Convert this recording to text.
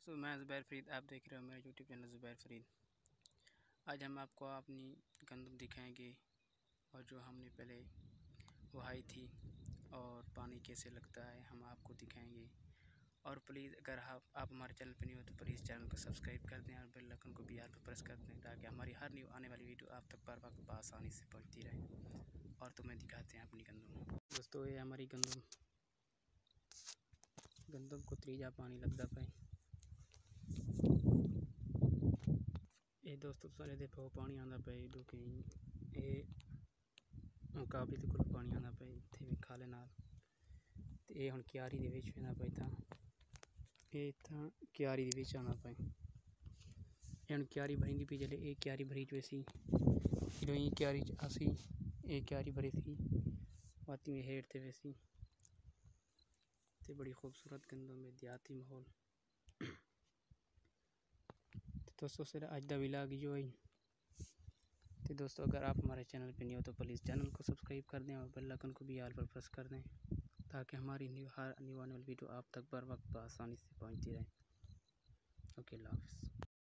दोस्तों, मैं ज़ुबैर फ़रीद, आप देख रहे हो मेरा यूट्यूब चैनल ज़ुबैर फ़रीद। आज हम आपको अपनी गंदम दिखाएंगे और जो हमने पहले उगाई थी और पानी कैसे लगता है हम आपको दिखाएंगे। और प्लीज़ अगर आप हमारे चैनल पर नहीं हो तो प्लीज़ चैनल को सब्सक्राइब कर दें और बेल आइकन को भी यार पर प्रेस कर दें ताकि हमारी हर न्यू आने वाली वीडियो आप तक पर वक्त आसानी से पहुँचती रहे। और तुम्हें दिखाते हैं अपनी गंदम। दोस्तों, ये हमारी गंदम को त्रीजा पानी लगता पे। ये दोस्तों सारे देखो पानी आंदा पे जो कि ये काफी तो पानी आंदा पे इत्थे भी खाले नाल ते ये हुण क्यारी दे विच आंदा पे था ये था क्यारी दे विच आंदा पे हुण क्यारी भरींदी पई जले ये क्यारी भरी च वैसी जो ये क्यारी च आसी ये क्यारी भरी थी वाती में हेठ ते वैसी ते बड़ी खूबसूरत गंदम में देहाती माहौल। दोस्तों सर आज दा व्लॉग जो है तो दोस्तों अगर आप हमारे चैनल पे नहीं हो तो प्लीज़ चैनल को सब्सक्राइब कर दें और बेल आइकन को भी ऑल पर प्रेस कर दें ताकि हमारी हर न्यू आने वाली वीडियो आप तक बर वक्त आसानी से पहुंचती रहे। ओके, अल्लाह हाफ़िज़।